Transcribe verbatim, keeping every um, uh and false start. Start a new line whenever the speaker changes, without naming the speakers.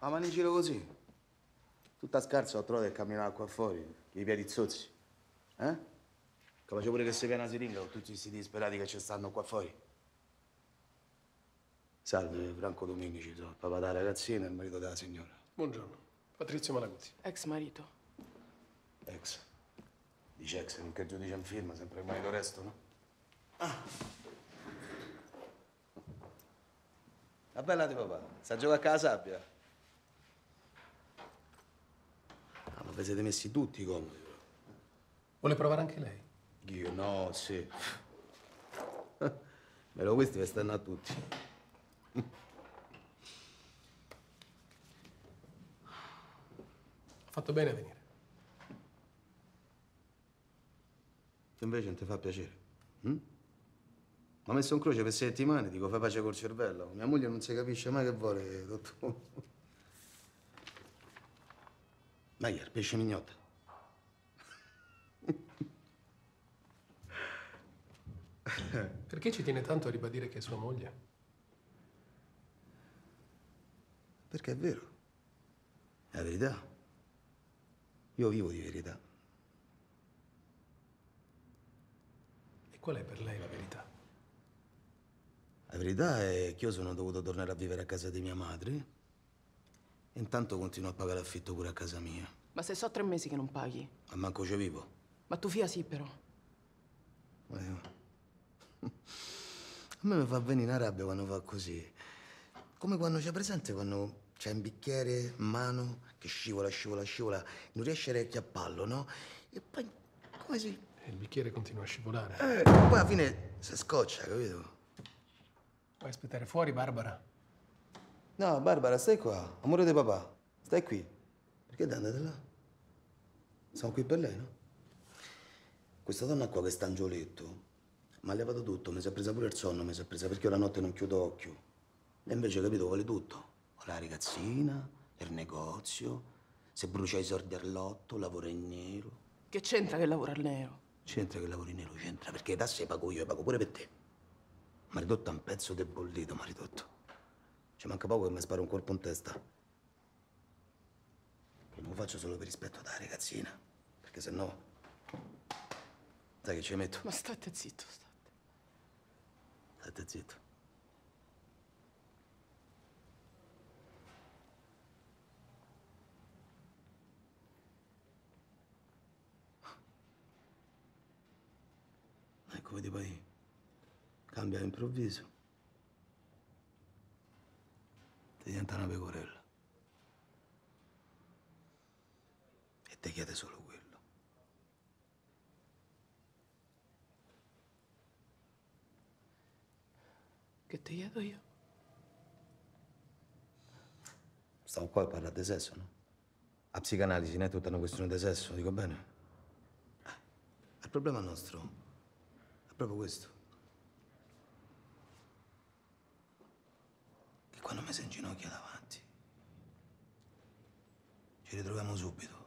Ma mani in giro così? Tutta scarsa ho trovato e camminava qua fuori, con i piedi zozzi. Eh? Capace pure che si viene una siringa con tutti questi disperati che ci stanno qua fuori. Salve, Franco Dominici, sono il papà della ragazzina e il marito della signora.
Buongiorno, Patrizio Malaguzzi.
Ex marito.
Ex. Dice ex, non che giudice in firma, sempre il marito resto, no? Ah. La bella di papà, sta a giocare a la sabbia. Ah, ma vi siete messi tutti comodi, però.
Vuole provare anche lei?
Io no, sì. Però questi vi stanno a tutti.
Ha fatto bene a venire.
Invece non ti fa piacere. Hm? Mi ha messo in croce per settimane, dico fai pace col cervello. Mia moglie non si capisce mai che vuole, dottore. Meglio, pesce mignotta.
Perché ci tiene tanto a ribadire che è sua moglie?
Perché è vero. È la verità. Io vivo di verità.
E qual è per lei la verità?
La verità è che io sono dovuto tornare a vivere a casa di mia madre e intanto continuo a pagare l'affitto pure a casa mia.
Ma se so tre mesi che non paghi.
Ma manco ci vivo.
Ma tu fia sì, però.
Eh, A me mi fa venire una rabbia quando fa così. Come quando c'è presente, quando c'è un bicchiere in mano che scivola, scivola, scivola, non riesce a riacchiapparlo, no? E poi, come si...
E il bicchiere continua a scivolare.
Eh, poi alla fine si scoccia, capito?
Vuoi aspettare fuori, Barbara?
No, Barbara, stai qua. Amore di papà, stai qui. Perché andate là? Siamo qui per lei, no? Questa donna qua che sta in gioletto mi ha levato tutto, mi si è presa pure il sonno, mi si è presa perché io la notte non chiudo occhio. E invece, capito, vuole tutto. Vuole la ragazzina, il negozio, se brucia i soldi al lotto, lavora in nero.
Che c'entra che lavora al nero?
C'entra che lavori in nero, c'entra, perché le tasse le pago io, le pago pure per te. Mi ha ridotto a un pezzo del bollito, mi ha ridotto. Ci manca poco che mi spara un colpo in testa. Che non lo faccio solo per rispetto della ragazzina, perché se no... Sai che ci metto?
Ma state zitto, state.
State zitto. Ecco, vedi poi, cambia all'improvviso. Ti diventa una pecorella. E ti chiede solo quello.
Che ti chiedo io?
Stiamo qua a parlare di sesso, no? A psicanalisi non è tutta una questione di sesso, dico bene? Eh, il problema nostro è proprio questo. Che quando mi si inginocchia davanti, ci ritroviamo subito.